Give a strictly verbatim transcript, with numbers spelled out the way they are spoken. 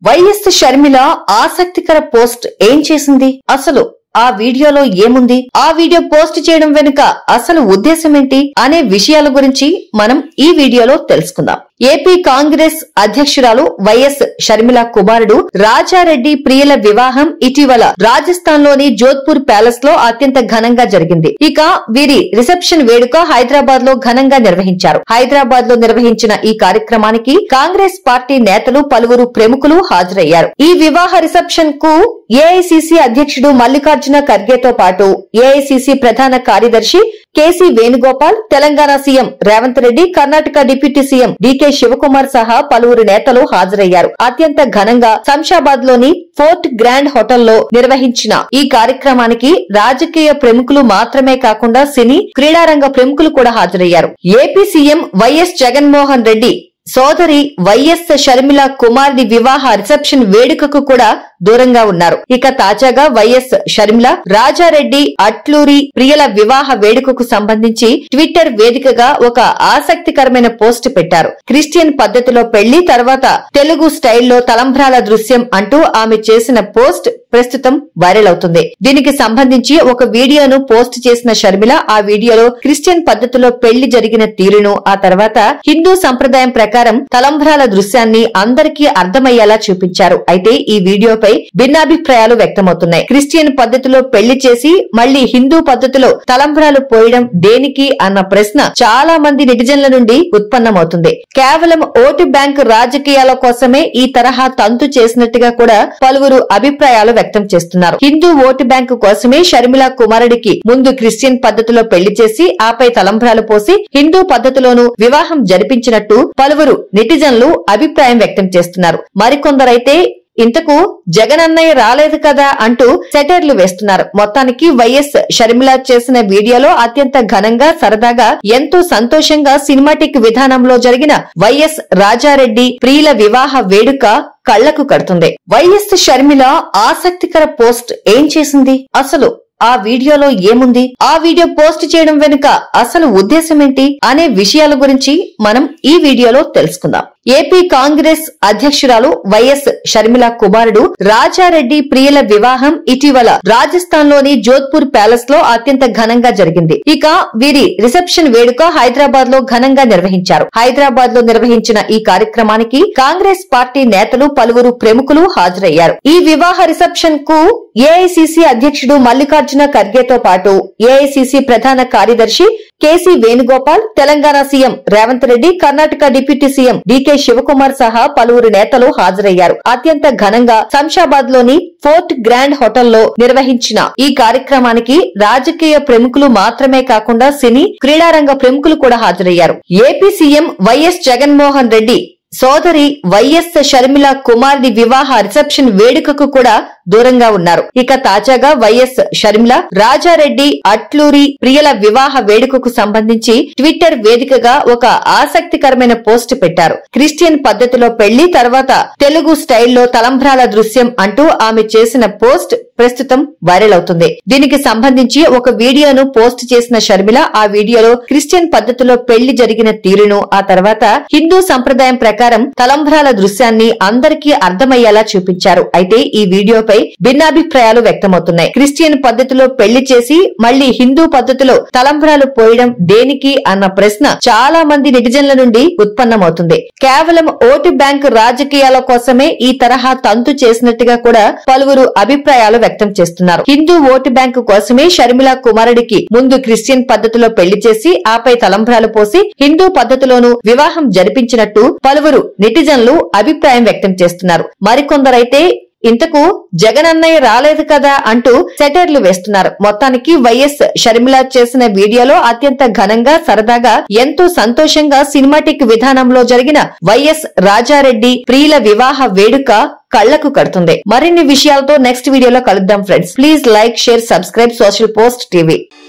YS Sharmila ఆసక్తికర post ఏం చేసింది? అసలు ఆ వీడియోలో ఏముంది? ఆ వీడియో పోస్ట్ చేయడం వెనుక అసలు ఉద్దేశం ఏంటి అనే విషయాల గురించి మనం ఈ వీడియోలో తెలుసుకుందాం. ఏపీ కాంగ్రెస్ అధ్యక్షురాలు వైఎస్ షర్మిల కుమారుడు రాజారెడ్డి ప్రియుల వివాహం ఇటీవల రాజస్థాన్ లోని జోధ్పూర్ ప్యాలెస్ లో అత్యంత ఘనంగా జరిగింది. ఇక వీరి రిసెప్షన్ వేడుక హైదరాబాద్ లో ఘనంగా నిర్వహించారు. హైదరాబాద్ లో నిర్వహించిన ఈ కార్యక్రమానికి కాంగ్రెస్ పార్టీ నేతలు పలువురు ప్రముఖులు హాజరయ్యారు. ఈ వివాహ రిసెప్షన్ కు ఏఐసిసి అధ్యక్షుడు మల్లికార్జున ఖర్గేతో పాటు ఏఐసిసి ప్రధాన కార్యదర్శి KC Venugopal, Telangana CM Revanth Reddy, Karnataka deputy CM DK Shivakumar సహా పలువురు నేతలు హాజరయ్యారు. అత్యంత ఘనంగా శంషాబాద్ లోని ఫోర్ట్ గ్రాండ్ హోటల్లో నిర్వహించిన ఈ కార్యక్రమానికి రాజకీయ ప్రముఖులు మాత్రమే కాకుండా సినీ, క్రీడారంగ ప్రముఖులు కూడా హాజరయ్యారు. ఏపీ సీఎం వైఎస్ జగన్మోహన్ రెడ్డి సోదరి వైఎస్ షర్మిల కుమార్ని వివాహ రిసెప్షన్ వేడుకకు కూడా దూరంగా ఉన్నారు. ఇక తాజాగా వైఎస్ షర్మిల రాజారెడ్డి అట్లూరి ప్రియుల వివాహ వేడుకకు సంబంధించి ట్విట్టర్ వేదికగా ఒక ఆసక్తికరమైన పోస్ట్ పెట్టారు. క్రిస్టియన్ పద్ధతిలో పెళ్లి, తర్వాత తెలుగు స్టైల్లో తలంబ్రాల దృశ్యం అంటూ ఆమె చేసిన పోస్ట్ ప్రస్తుతం వైరల్ అవుతుంది. దీనికి సంబంధించి ఒక వీడియోను పోస్ట్ చేసిన షర్మిల ఆ వీడియోలో క్రిస్టియన్ పద్ధతిలో పెళ్లి జరిగిన తీరును, ఆ తర్వాత హిందూ సంప్రదాయం ప్రకారం తలంబ్రాల దృశ్యాన్ని అందరికీ అర్థమయ్యేలా చూపించారు. అయితే ఈ వీడియోపై భిన్నాభిప్రాయాలు వ్యక్తమవుతున్నాయి. క్రిస్టియన్ పద్ధతిలో పెళ్లి చేసి మళ్లీ హిందూ పద్ధతిలో తలంబ్రాలు పోయడం దేనికి అన్న ప్రశ్న చాలా మంది నెటిజన్ల నుండి ఉత్పన్నమవుతుంది. కేవలం ఓటు బ్యాంకు రాజకీయాల కోసమే ఈ తరహా తంతు చేసినట్టుగా కూడా పలువురు అభిప్రాయాలు వ్యక్తం చేస్తున్నారు. హిందూ ఓటు బ్యాంకు కోసమే షర్మిల కుమారుడికి ముందు క్రిస్టియన్ పద్ధతిలో పెళ్లి చేసి ఆపై తలంబ్రాలు పోసి హిందూ పద్ధతిలోనూ వివాహం జరిపించినట్టు పలువురు నెటిజన్లు అభిప్రాయం వ్యక్తం చేస్తున్నారు. మరికొందరైతే ఇంతకు జగన్ అన్నయ్య రాలేదు కదా అంటూ సెటైర్లు వేస్తున్నారు. మొత్తానికి వైఎస్ షర్మిల చేసిన వీడియోలో అత్యంత ఘనంగా, సరదాగా, ఎంతో సంతోషంగా సినిమాటిక్ విధానంలో జరిగిన వైఎస్ రాజారెడ్డి ప్రియుల వివాహ వేడుక కళ్లకు కడుతుంది. వైఎస్ షర్మిల ఆసక్తికర పోస్ట్ ఏం చేసింది? అసలు ఆ వీడియోలో ఏముంది? ఆ వీడియో పోస్ట్ చేయడం వెనుక అసలు ఉద్దేశం ఏంటి అనే విషయాల గురించి మనం ఈ వీడియోలో తెలుసుకుందాం. ఏపీ కాంగ్రెస్ అధ్యక్షురాలు వైఎస్ షర్మిల కుమారుడు రాజారెడ్డి ప్రియుల వివాహం ఇటీవల రాజస్థాన్ లోని జోధ్పూర్ ప్యాలెస్ లో అత్యంత ఘనంగా జరిగింది. ఇక వీరి రిసెప్షన్ వేడుక హైదరాబాద్ లో ఘనంగా నిర్వహించారు. హైదరాబాద్ లో నిర్వహించిన ఈ కార్యక్రమానికి కాంగ్రెస్ పార్టీ నేతలు పలువురు ప్రముఖులు హాజరయ్యారు. ఈ వివాహ రిసెప్షన్ కు ఏఐసిసి అధ్యక్షుడు మల్లికార్జున ఖర్గేతో పాటు ఏఐసిసి ప్రధాన కార్యదర్శి KC Venugopal, Telangana CM Revanth Reddy, Karnataka deputy CM DK Shivakumar సహా పలువురు నేతలు హాజరయ్యారు. అత్యంత ఘనంగా శంషాబాద్ లోని ఫోర్ట్ గ్రాండ్ హోటల్లో నిర్వహించిన ఈ కార్యక్రమానికి రాజకీయ ప్రముఖులు మాత్రమే కాకుండా సినీ, క్రీడారంగ ప్రముఖులు కూడా హాజరయ్యారు. ఏపీ సీఎం వైఎస్ జగన్మోహన్ రెడ్డి సోదరి వైఎస్ షర్మిల కుమార్ని వివాహ రిసెప్షన్ వేడుకకు కూడా దూరంగా ఉన్నారు. ఇక తాజాగా వైఎస్ షర్మిల రాజారెడ్డి అట్లూరి ప్రియుల వివాహ వేడుకకు సంబంధించి ట్విట్టర్ వేదికగా ఒక ఆసక్తికరమైన పోస్ట్ పెట్టారు. క్రిస్టియన్ పద్ధతిలో పెళ్లి, తర్వాత తెలుగు స్టైల్లో తలంబ్రాల దృశ్యం అంటూ ఆమె చేసిన పోస్ట్ ప్రస్తుతం వైరల్ అవుతుంది. దీనికి సంబంధించి ఒక వీడియోను పోస్ట్ చేసిన షర్మిల ఆ వీడియోలో క్రిస్టియన్ పద్ధతిలో పెళ్లి జరిగిన తీరును, ఆ తర్వాత హిందూ సంప్రదాయం ప్రకారం తలంబ్రాల దృశ్యాన్ని అందరికీ అర్థమయ్యేలా చూపించారు. అయితే ఈ వీడియోపై భిన్నాభిప్రాయాలు వ్యక్తమవుతున్నాయి. క్రిస్టియన్ పద్ధతిలో పెళ్లి చేసి మళ్లీ హిందూ పద్ధతిలో తలంబ్రాలు పోయడం దేనికి అన్న ప్రశ్న చాలా మంది నెటిజన్ల నుండి ఉత్పన్నమవుతుంది. కేవలం ఓటు బ్యాంకు రాజకీయాల కోసమే ఈ తరహా తంతు చేసినట్టుగా కూడా పలువురు అభిప్రాయాలు వ్యక్తం చేస్తున్నారు. హిందూ ఓటు బ్యాంకు కోసమే షర్మిల కుమారుడికి ముందు క్రిస్టియన్ పద్ధతిలో పెళ్లి చేసి ఆపై తలంబ్రాలు పోసి హిందూ పద్ధతిలోనూ వివాహం జరిపించినట్టు పలువురు నెటిజన్లు అభిప్రాయం వ్యక్తం చేస్తున్నారు. మరికొందరైతే ఇంతకు జగన్ అన్నయ్య రాలేదు కదా అంటూ సెటైర్లు వేస్తున్నారు. మొత్తానికి వైఎస్ షర్మిల చేసిన వీడియోలో అత్యంత ఘనంగా, సరదాగా, ఎంతో సంతోషంగా సినిమాటిక్ విధానంలో జరిగిన వైఎస్ రాజారెడ్డి ప్రియుల వివాహ వేడుక కళ్లకు కడుతుంది. మరిన్ని విషయాలతో నెక్స్ట్ వీడియోలో కలుద్దాం friends. Please like, share, subscribe social post TV.